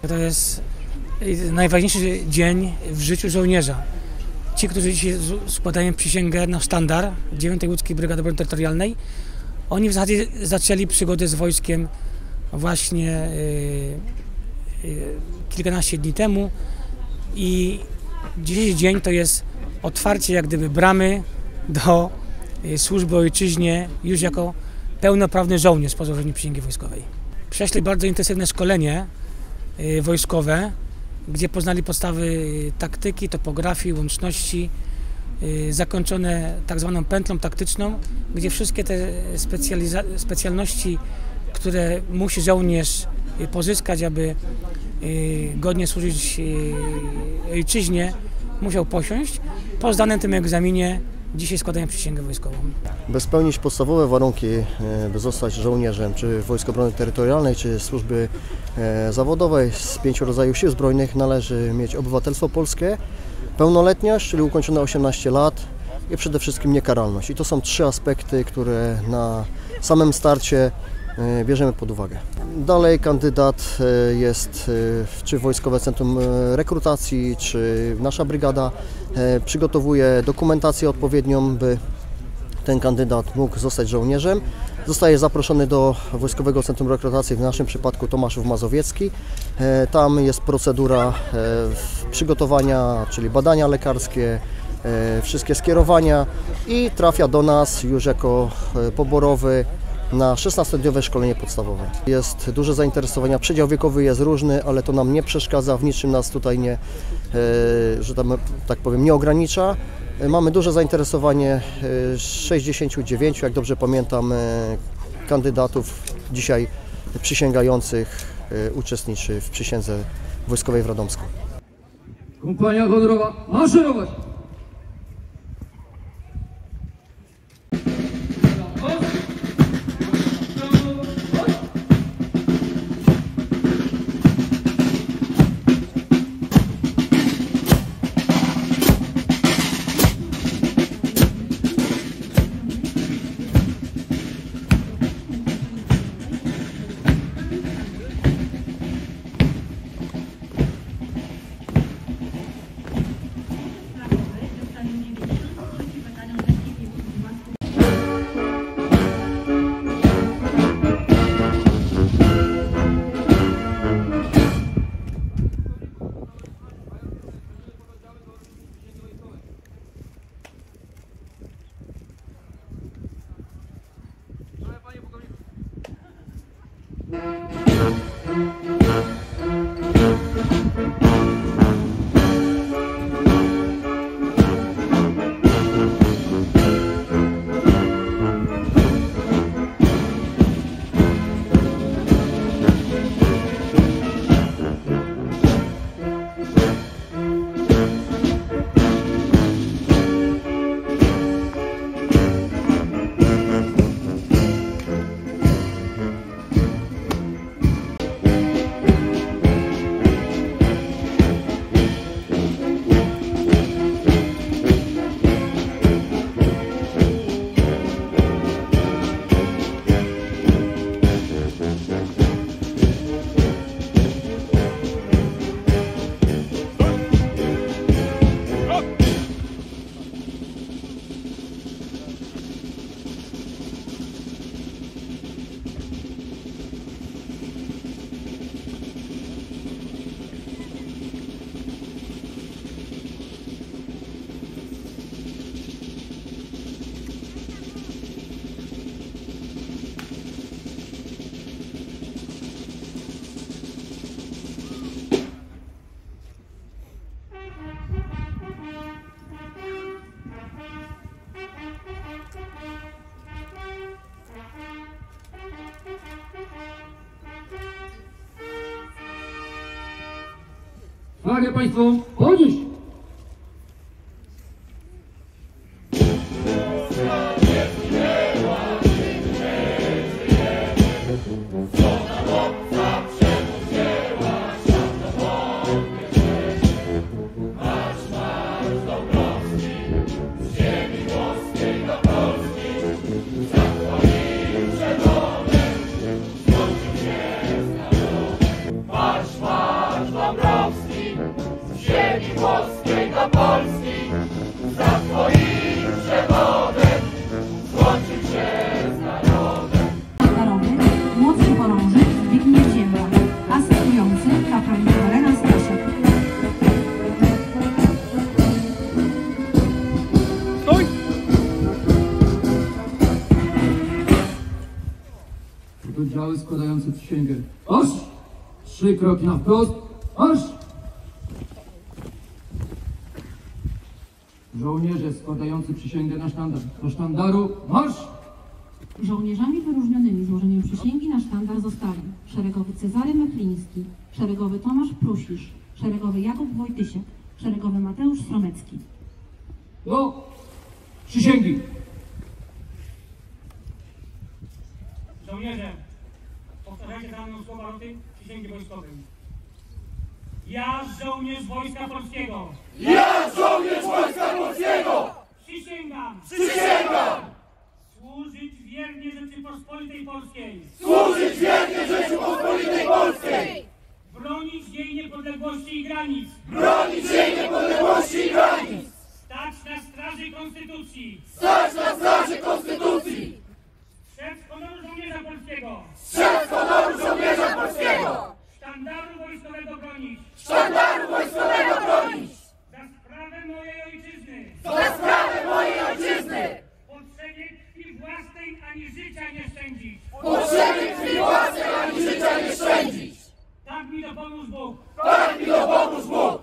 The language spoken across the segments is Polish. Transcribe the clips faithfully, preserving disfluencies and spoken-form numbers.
To jest najważniejszy dzień w życiu żołnierza. Ci, którzy dzisiaj składają przysięgę na sztandar dziewiątej Łódzkiej Brygady Obrony Terytorialnej, oni w zasadzie zaczęli przygodę z wojskiem właśnie yy, yy, kilkanaście dni temu i dzisiejszy dzień to jest otwarcie jak gdyby bramy do yy, służby ojczyźnie już jako pełnoprawny żołnierz po złożeniu przysięgi wojskowej. Przeszli bardzo intensywne szkolenie yy, wojskowe, gdzie poznali podstawy taktyki, topografii, łączności, yy, zakończone tak zwaną pętlą taktyczną, gdzie wszystkie te specjalności, które musi żołnierz pozyskać, aby yy, godnie służyć yy, ojczyźnie, musiał posiąść. Po zdanym tym egzaminie dzisiaj składają przysięgę wojskową. By spełnić podstawowe warunki, by zostać żołnierzem, czy Wojsk Obrony Terytorialnej, czy służby zawodowej z pięciu rodzajów sił zbrojnych, należy mieć obywatelstwo polskie, pełnoletność, czyli ukończone osiemnaście lat i przede wszystkim niekaralność. I to są trzy aspekty, które na samym starcie bierzemy pod uwagę. Dalej kandydat jest czy Wojskowe Centrum Rekrutacji, czy nasza brygada przygotowuje dokumentację odpowiednią, by ten kandydat mógł zostać żołnierzem. Zostaje zaproszony do Wojskowego Centrum Rekrutacji, w naszym przypadku Tomaszów Mazowiecki. Tam jest procedura przygotowania, czyli badania lekarskie, wszystkie skierowania i trafia do nas już jako poborowy na szesnastodniowe szkolenie podstawowe. Jest duże zainteresowanie, przedział wiekowy jest różny, ale to nam nie przeszkadza, w niczym nas tutaj nie, że tam, tak powiem, nie ogranicza. Mamy duże zainteresowanie, sześćdziesięciu dziewięciu, jak dobrze pamiętam, kandydatów dzisiaj przysięgających uczestniczy w przysiędze wojskowej w Radomsku. Kompania honorowa, maszerować! Flagę państwu podnieść! Marsz, marsz! oddziały składające przysięgę. Marsz! Trzy kroki na wprost. Marsz! Żołnierze składający przysięgę na sztandar. Do sztandaru. Marsz! Żołnierzami wyróżnionymi złożeniem przysięgi na sztandar zostali szeregowy Cezary Mechliński, szeregowy Tomasz Prusisz, szeregowy Jakub Wojtysiak, szeregowy Mateusz Stromecki. Do przysięgi. Żołnierze, powtarzajcie za mną słowa roty przysięgi wojskowej. Ja, żołnierz Wojska Polskiego. Ja, żołnierz Wojska Polskiego! Przysięgam. Przysięgam! Służyć wiernie Rzeczypospolitej Polskiej. Służyć wiernie Rzeczypospolitej Polskiej! Bronić jej niepodległości i granic. Bronić jej niepodległości i granic! Stać na straży Konstytucji. Stać na straży Konstytucji! Strzec honoru żołnierza polskiego. Strzec honoru żołnierza polskiego! Sztandaru wojskowego bronić. Sztandaru wojskowego bronić! Za sprawę mojej ojczyzny. Za sprawę mojej ojczyzny! Potrzebie krwi własnej ani życia nie szczędzić. Potrzeby krwi własnej ani życia nie szczędzić! Tak mi dopomóż Bóg. Tak mi dopomóż Bóg!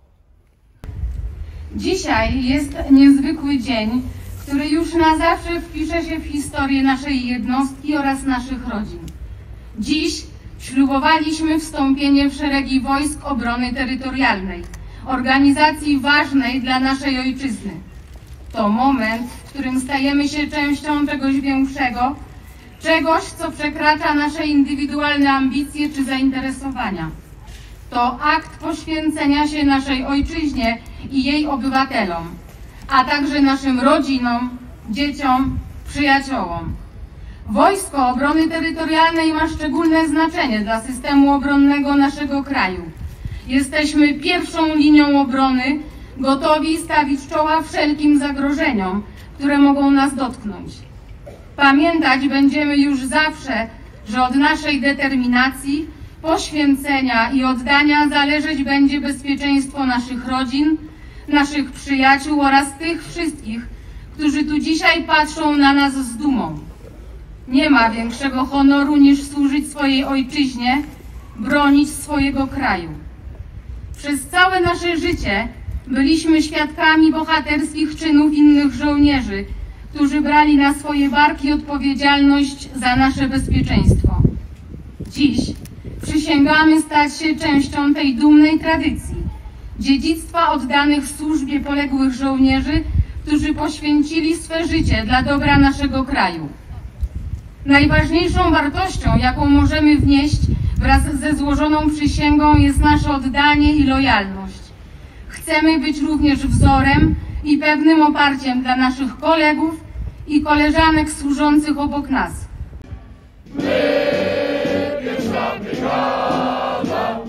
Dzisiaj jest niezwykły dzień, który już na zawsze wpisze się w historię naszej jednostki oraz naszych rodzin. Dziś ślubowaliśmy wstąpienie w szeregi Wojsk Obrony Terytorialnej, organizacji ważnej dla naszej ojczyzny. To moment, w którym stajemy się częścią czegoś większego, czegoś, co przekracza nasze indywidualne ambicje czy zainteresowania. To akt poświęcenia się naszej ojczyźnie i jej obywatelom, a także naszym rodzinom, dzieciom, przyjaciołom. Wojsko Obrony Terytorialnej ma szczególne znaczenie dla systemu obronnego naszego kraju. Jesteśmy pierwszą linią obrony, gotowi stawić czoła wszelkim zagrożeniom, które mogą nas dotknąć. Pamiętać będziemy już zawsze, że od naszej determinacji, poświęcenia i oddania zależeć będzie bezpieczeństwo naszych rodzin, naszych przyjaciół oraz tych wszystkich, którzy tu dzisiaj patrzą na nas z dumą. Nie ma większego honoru niż służyć swojej ojczyźnie, bronić swojego kraju. Przez całe nasze życie byliśmy świadkami bohaterskich czynów innych żołnierzy, którzy brali na swoje barki odpowiedzialność za nasze bezpieczeństwo. Dziś przysięgamy stać się częścią tej dumnej tradycji, dziedzictwa oddanych służbie poległych żołnierzy, którzy poświęcili swe życie dla dobra naszego kraju. Najważniejszą wartością, jaką możemy wnieść wraz ze złożoną przysięgą, jest nasze oddanie i lojalność. Chcemy być również wzorem i pewnym oparciem dla naszych kolegów i koleżanek służących obok nas. My, pierwsza brygada,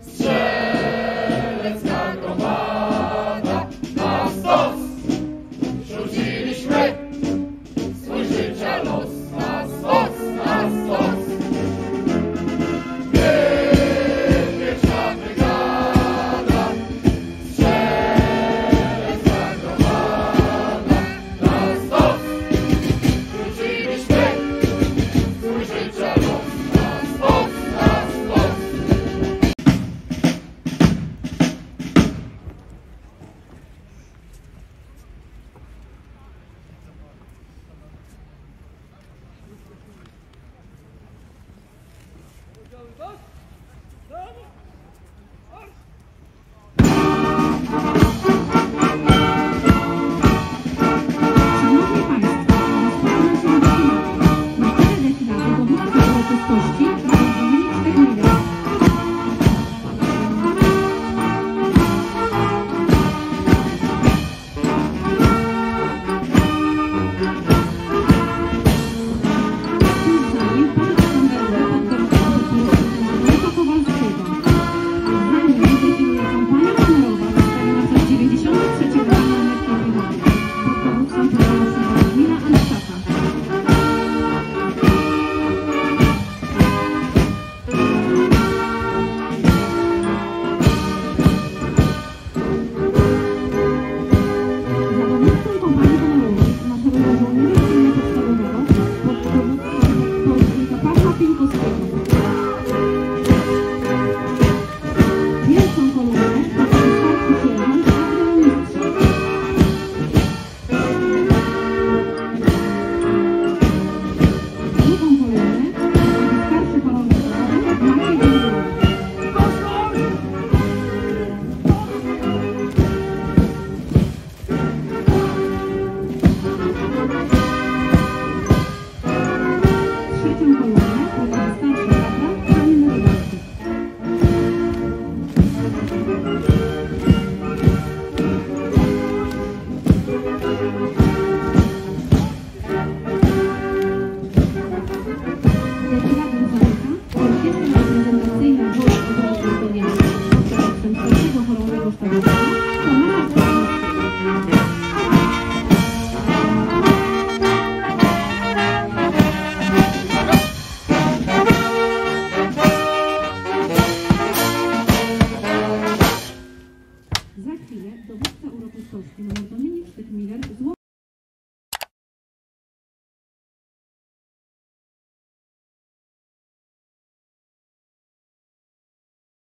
strzelecka gromada, na stos rzuciliśmy swój życia los, na stos, na stos. My, pierwsza brygada, strzelecka gromada, na stos rzuciliśmy swój życia los, na stos, na stos. chwilę.